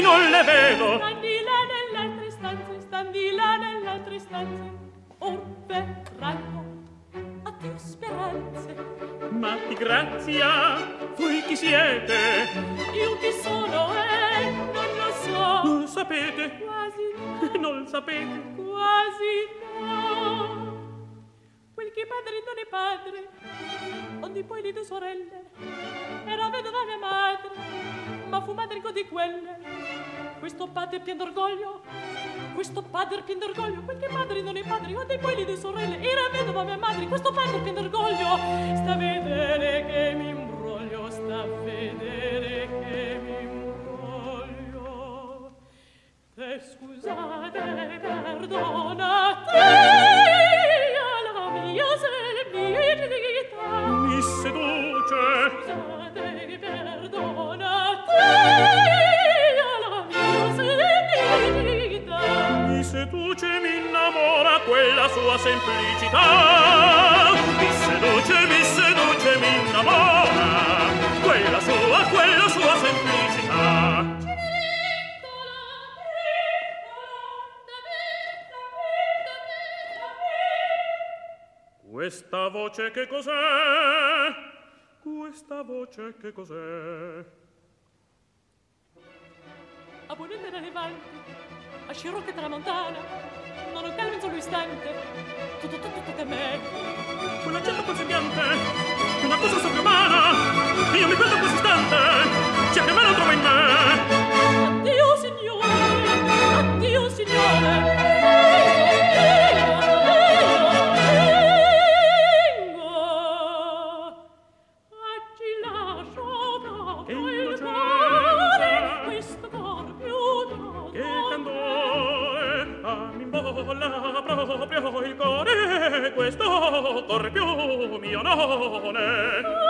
non le vedo. Stanno di là nell'altre stanze, stanno di là nell'altre stanze. Or verranno, addio speranze. Ma di grazia, voi chi siete? Io chi sono non lo so. Non lo sapete? Quasi no. Non lo sapete? Quasi no. Quel che padre non è padre, onde poi le due sorelle, era vedova mia madre, ma fu madrico di quelle. Questo padre pien d'orgoglio, questo padre pien d'orgoglio, quel che padre non è padre, onde poi le due sorelle, era vedova mia madre, questo padre pien d'orgoglio. Sta a vedere che mi imbroglio, sta a vedere che mi imbroglio. Te scusate, perdonate. Mi seduce. Scusate, perdonate, alla mia semplicità. Mi seduce, mi innamora quella sua semplicità. Mi seduce, mi innamora quella sua semplicità. Questa voce che cos'è? Questa voce che cos'è? A ponente da levante, a scirocca tramontana, non ho calmo in solo istante, tutto a me. Quella gente consigliante, una cosa sovrumana, io mi perdo questo istante, c'è che me lo trovo in me. Addio signore, addio signore. Proprio il cuore, questo cor più mio non è.